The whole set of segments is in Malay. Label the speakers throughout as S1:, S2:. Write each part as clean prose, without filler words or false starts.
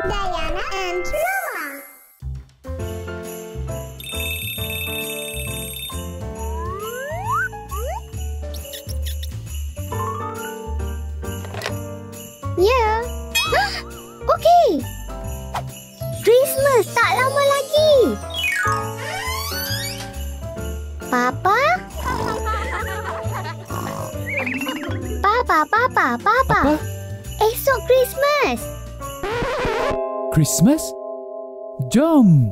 S1: Diana and Roma. Ya. Okey. Christmas tak lama lagi. Papa? Papa.
S2: Apa?
S1: Esok Christmas.
S2: Christmas? Jom!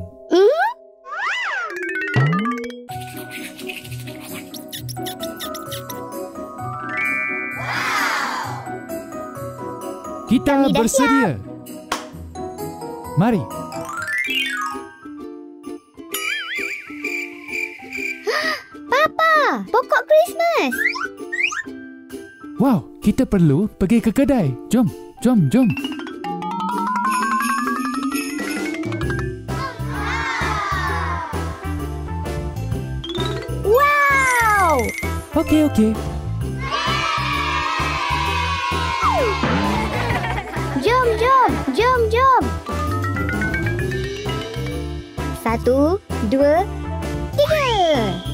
S2: Kita
S1: Kami dah
S2: bersedia. Mari.
S1: Papa, pokok Christmas.
S2: Wow, kita perlu pergi ke kedai. Jom.
S1: Wow!
S2: Okey.
S1: Jom. 1, 2, 3.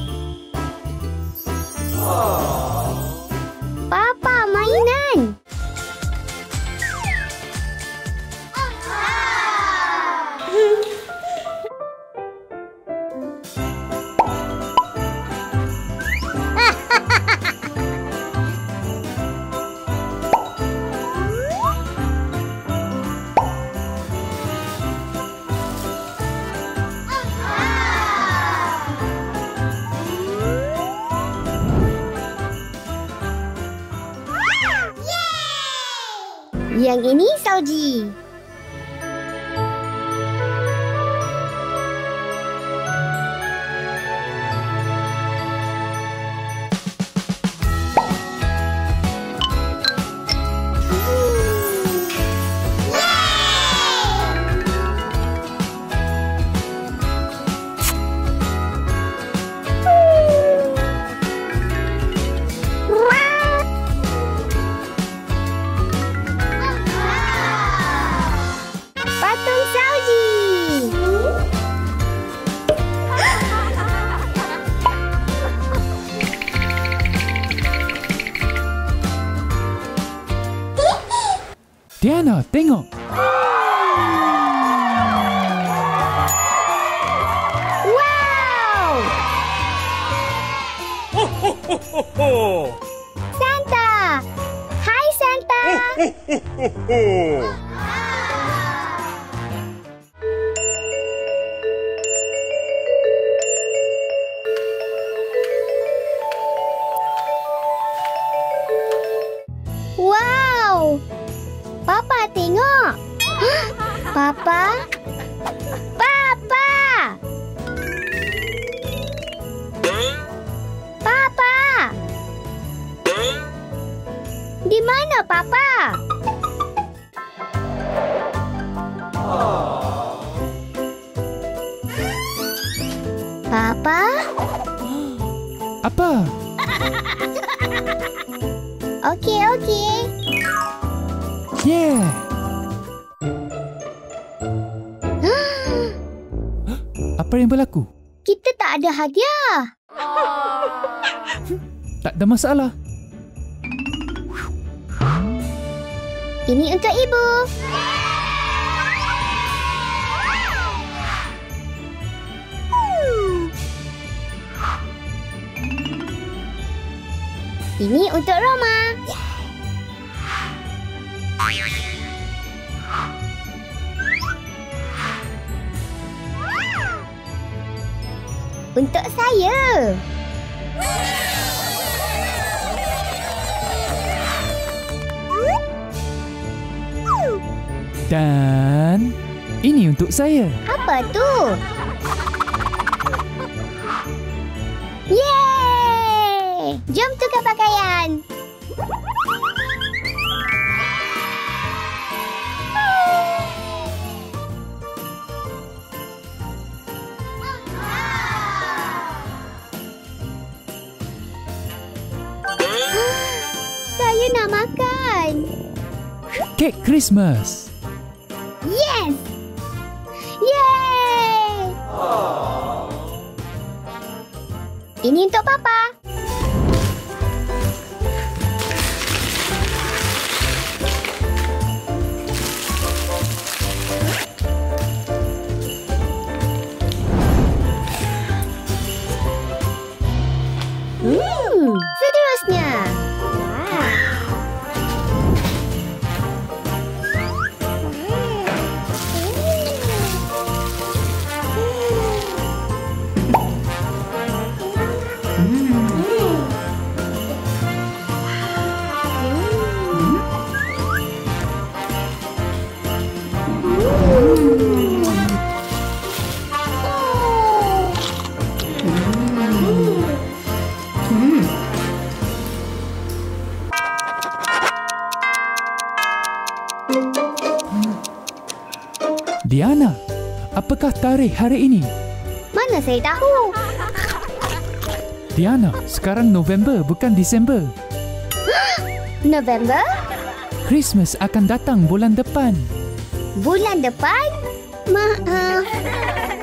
S1: Papa, mainan. Yang ini salji. Patung salji.
S2: Diana, tengok.
S1: Wow! Santa! Hai Santa! Wow! Papa tengok. Papa? Di mana Papa? Papa?
S2: Apa?
S1: Okey.
S2: Yeah! Apa yang berlaku?
S1: Kita tak ada hadiah.
S2: Tak ada masalah.
S1: Ini untuk ibu. Ini untuk Roma. Untuk saya.
S2: Dan ini untuk saya.
S1: Apa tu? Yeay! Jom tukar pakaian. Saya nak makan.
S2: Kek Christmas.
S1: Yes! Ini untuk Papa. Seterusnya.
S2: Diana, apakah tarikh hari ini?
S1: Mana saya tahu?
S2: Diana, sekarang November bukan Disember.
S1: November?
S2: Christmas akan datang bulan depan.
S1: Bulan depan? Maaf.